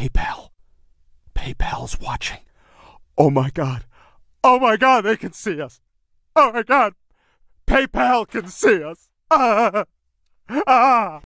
PayPal. PayPal's watching. Oh my God. Oh my God, they can see us. Oh my God. PayPal can see us.